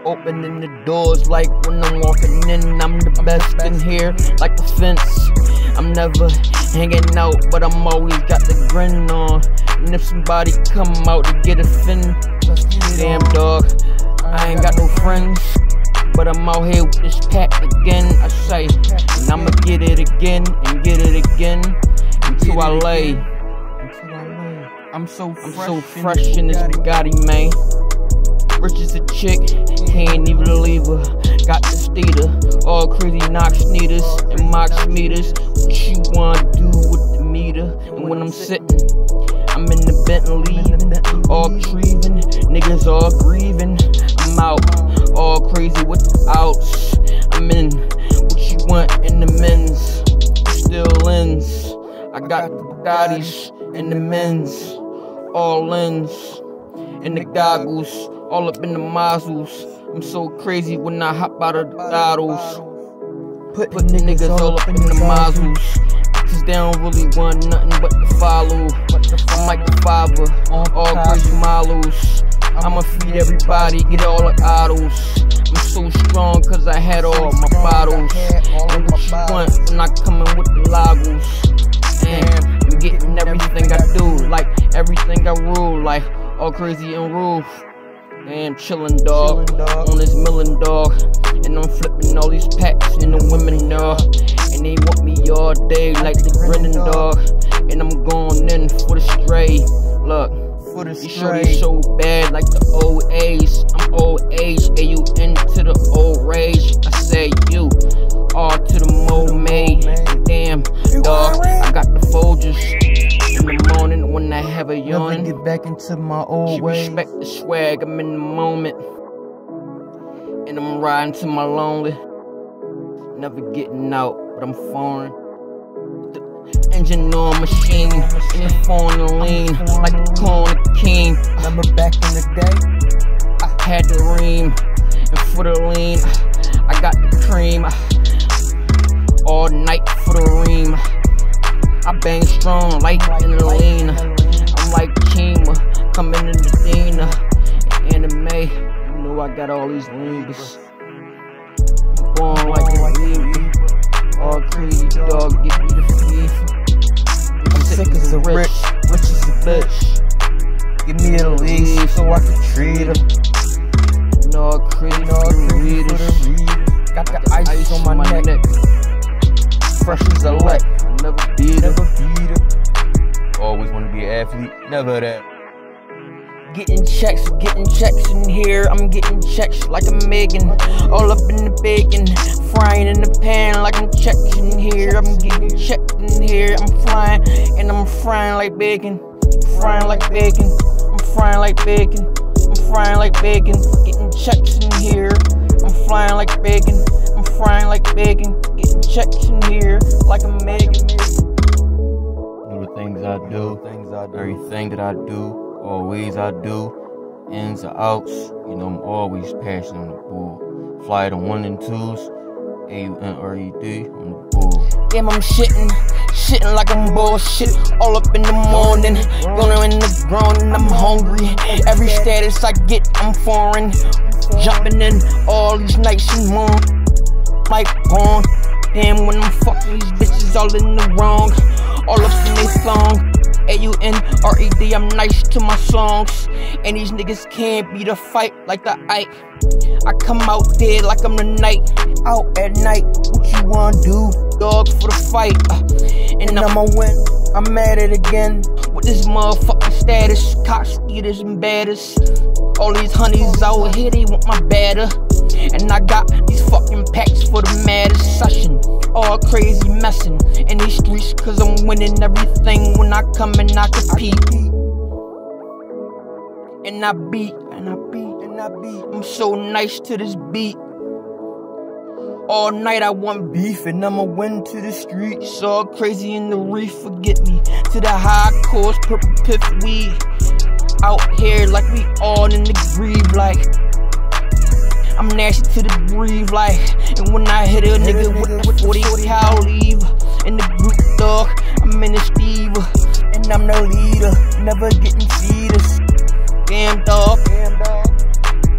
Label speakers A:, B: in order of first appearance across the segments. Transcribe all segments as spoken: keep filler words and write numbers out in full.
A: Opening the doors like when I'm walking in. I'm the best in here, like the fence. I'm never hanging out, but I'm always got the grin on. And if somebody come out to get offended, damn dog, I ain't got no friends. But I'm out here with this pack again, I say. And I'ma get it again and get it again until I lay. I'm so fresh, I'm so fresh in this Bugatti, man. Rich as a chick, can't even leave her. Got the stater, all crazy Knox needers and Mox meters. What you wanna do with the meter? And when I'm sitting, I'm in the Bentley, all grieving, niggas all grieving. I'm out, all crazy with the outs. I'm in, what you want in the men's, still ins. I got the Bugattis in the men's, all lens, in the goggles, all up in the muzzles. I'm so crazy when I hop out of the bottles. Put, Put niggas all up in the muzzles. Cause they don't really want nothing but to follow. I'm like the father, all crazy models. I'ma feed everybody, get all the autos. I'm so strong cause I had all my bottles. And what you want when I come in with the lagos? And I'm getting everything I do, like everything I rule, like all crazy and roof. Damn, chillin' dog, on this millin' dog. And I'm flipping all these packs and the women dog. And they want me all day like the grinning dog. And I'm going in for the stray. Look, for the stray. So bad like the old age. I'm old age, A U N to the old rage. I say you, all to the mo made. Damn, dog, I got the Folgers. In the morning when I have a yawn,
B: get back into my old way.
A: Respect the swag, I'm in the moment. And I'm riding to my lonely. Never getting out, but I'm foreign. The engine on machine, and it's foreign lean, like the corner king.
B: Remember back in the day?
A: I had the ream, and for the lean, I got the cream. All night for the ream. I bang strong like in the lean. I'm like Chima, coming in the Dina. Anime, you know I got all these links. I'm born like a leader. All crazy dog, get me the FIFA.
B: I'm sick as a rich, rich as a bitch. Give me a leash so I can treat her.
A: No crazy for the readers.
B: Got the ice on my neck. Fresh as a lick.
A: Never beat her.
B: Never beat her.
C: Always want to be an athlete, never that.
A: Getting checks, getting checks in here. I'm getting checks like I'm Megan. All up in the bacon, frying in the pan like I'm checking here. I'm getting checked in here. I'm flying and I'm frying like bacon. Frying like bacon. I'm frying like bacon. I'm frying like bacon. Getting checks in here. I'm flying like bacon. I'm frying like bacon. Getting checks in here like I'm Megan.
C: The things I do, things I do, everything that I do, always I do, ins or outs, you know I'm always passionate on the bull. Fly the one and twos, A U N R E D on the bull.
A: Damn, I'm shitting, shitting like I'm bullshit. All up in the morning, going in the ground and I'm hungry. Every status I get, I'm foreign. Jumping in all these nights and morning, like porn. Damn, when I'm fucking these bitches all in the wrong. All up in they song, A U N R E D, I'm nice to my songs. And these niggas can't beat a fight like the Ike. I come out there like I'm the night. Out at night, what you wanna do? Dog for the fight. Uh, and, and I'ma win, I'm at it again. With this motherfucking status, cops, eaters, and badders. All these honeys out here, they want my batter. And I got these fucking packs for the maddest session. All crazy messin' in these streets, cause I'm winning everything when I come and I compete. And I beat, and I beat, and I beat. I'm so nice to this beat. All night I want beef, and I'ma win to the streets. All crazy in the reef, forget me. To the high course, purple piff weed. Out here like we all in the grieve, like I'm nasty to the breathe, like. And when I hit a nigga with the forty cal leave in the group, dog, I'm in the Steve, and I'm the leader, never getting feeders. Damn dog, damn dog. Money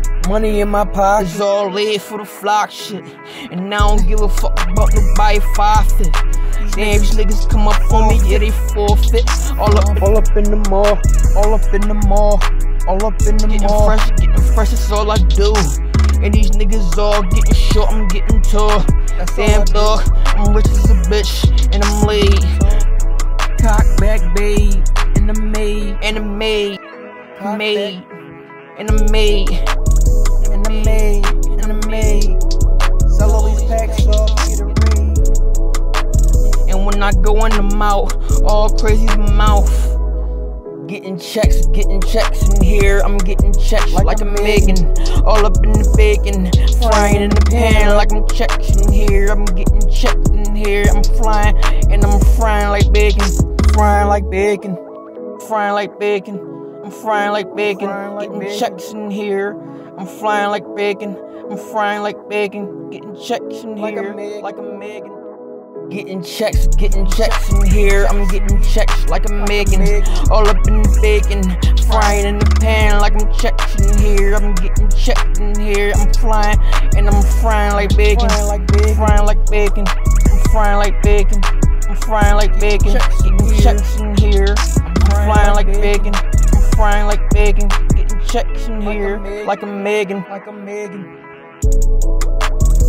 B: money in my pocket.
A: It's all lit for the flock shit. And I don't give a fuck about nobody forfeit. Damn, these niggas come up on me, yeah, they forfeit. All up,
B: All up in the mall, all up in the mall, all up in the
A: getting
B: mall.
A: fresh, getting fresh, that's all I do. And these niggas all getting short, I'm getting tall.
B: That's all I
A: Damn
B: do.
A: dog, I'm rich as a bitch, and I'm laid.
B: Cock back babe, in the maid,
A: And I'm made,
B: Cock
A: made,
B: back,
A: and I'm made.
B: in the maid, in the maid. Sell all these packs off, get a ring.
A: And when I go in the mouth, all crazy the mouth. Getting checks, getting checks in here. I'm getting checks like,
B: Like
A: I'm
B: a
A: Megan. All up in the bacon, frying in the pan like I'm checks in here. I'm getting checked in here. I'm flying and I'm frying like bacon, frying like bacon, frying like bacon. I'm frying like bacon,
B: Frying like
A: getting
B: bacon.
A: checks in here. I'm flying like bacon. I'm frying like bacon, getting checks in
B: Like a
A: here
B: Megan.
A: like a Megan. Getting checks, getting checks in here. I'm getting checks like a Megan. All up in the bacon, frying in the pan like I'm checks in here. I'm getting checked in here. I'm flying and I'm frying like bacon,
B: Frying like bacon.
A: frying like bacon. I'm frying like bacon. I'm frying like bacon.
B: Checks in
A: Getting
B: here.
A: checks in here. I'm flying like bacon. I'm frying like bacon. Getting checks in
B: Like a
A: here
B: Megan.
A: like a Megan.
B: Like a Megan.